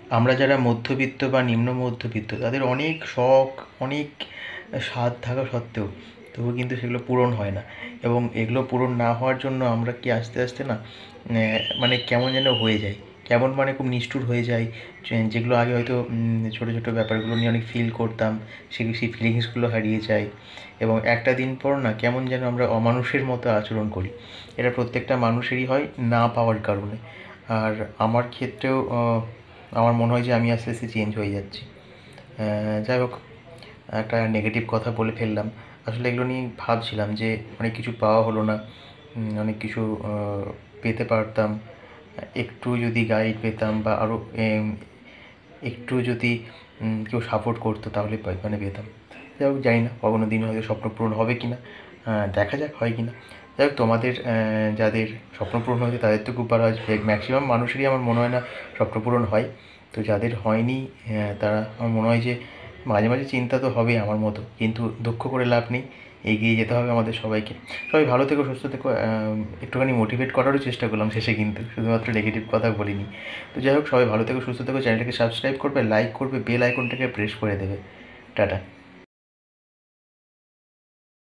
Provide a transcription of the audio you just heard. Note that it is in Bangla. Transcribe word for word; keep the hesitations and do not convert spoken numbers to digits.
আমরা যারা মধ্যবিত্ত বা নিম্ন মধ্যবিত্ত তাদের অনেক শখ, অনেক স্বাদ থাকা সত্ত্বেও তবু কিন্তু সেগুলো পূরণ হয় না, এবং এগুলো পূরণ না হওয়ার জন্য আমরা কি আস্তে আস্তে না মানে কেমন যেন হয়ে যায়, কেমন মানে খুব নিষ্ঠুর হয়ে যায়। যেগুলো আগে হয়তো ছোটো ছোটো ব্যাপারগুলো নিয়ে অনেক ফিল করতাম, সেই সেই ফিলিংসগুলো হারিয়ে যায়, এবং একটা দিন পর না কেমন যেন আমরা অমানুষের মতো আচরণ করি। এটা প্রত্যেকটা মানুষেরই হয় না পাওয়ার কারণে। আর আমার ক্ষেত্রেও আমার মনে হয় যে আমি আস্তে আস্তে চেঞ্জ হয়ে যাচ্ছি। যাই হোক, একটা নেগেটিভ কথা বলে ফেললাম। আসলে এগুলো নিয়ে ভাবছিলাম যে অনেক কিছু পাওয়া হলো না, অনেক কিছু পেতে পারতাম, একটু যদি গাইড পেতাম বা আরও একটু যদি কেউ সাপোর্ট করতো তাহলে মানে পেতাম। যাই হোক, জানি না কখনো দিন হয়তো স্বপ্ন পূরণ হবে কি না, দেখা যাক হয় কি না। যাই হোক, তোমাদের যাদের স্বপ্ন পূরণ হয়েছে তাদের তো খুব ভালো হয়। ম্যাক্সিমাম মানুষেরই আমার মনে হয় না স্বপ্ন পূরণ হয়। তো যাদের হয়নি তারা, আমার মনে হয় যে মাঝে মাঝে চিন্তা তো হবে আমার মতো, কিন্তু দুঃখ করে লাভ নেই, এগিয়ে যেতে হবে আমাদের সবাইকে। সবাই ভালো থেকো, সুস্থ থেকো। একটুখানি মোটিভেট করারও চেষ্টা করলাম শেষে, কিন্তু শুধুমাত্র নেগেটিভ কথা বলিনি। তো যাই হোক, সবাই ভালো থেকো, সুস্থ থেকো, চ্যানেলটাকে সাবস্ক্রাইব করবে, লাইক করবে, বেল আইকনটাকে প্রেস করে দেবে। টাটা।